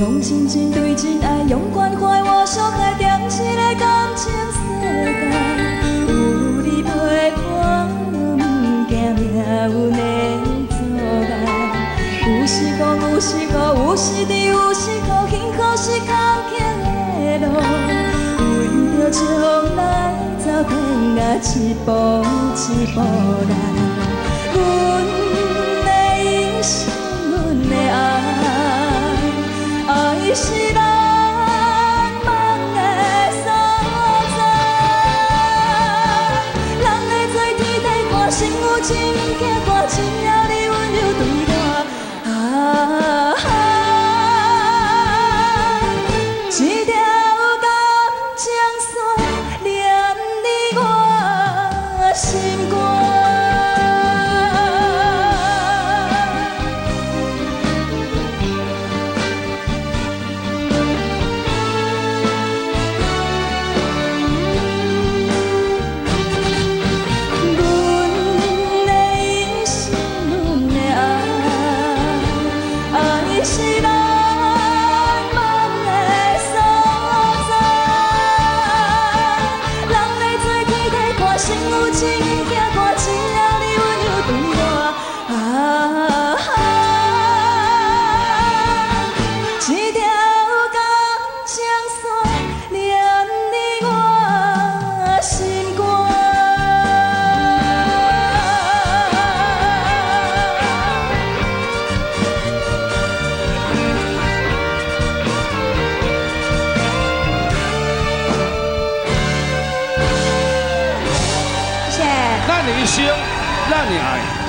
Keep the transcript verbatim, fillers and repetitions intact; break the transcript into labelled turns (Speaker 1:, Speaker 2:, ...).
Speaker 1: 用真情对真爱，用关怀我伤害，点一个感情世界。有你陪伴，毋惊命运的阻碍。有时苦，有时苦，有时甜，有时苦，幸福是坎坷的路。为着将来，走天涯，一步一步来。阮的一生，阮的爱。 爱是咱梦的所在，人会做天地寒，心有情，惊寒，只要你温柔对我。啊，一条感情线连你我心肝。 是咱梦的所在，人会做天地看，心有情，惊寒，只要你温柔对我。啊，一条感情线连你我心肝。
Speaker 2: 咱的一生，咱的爱。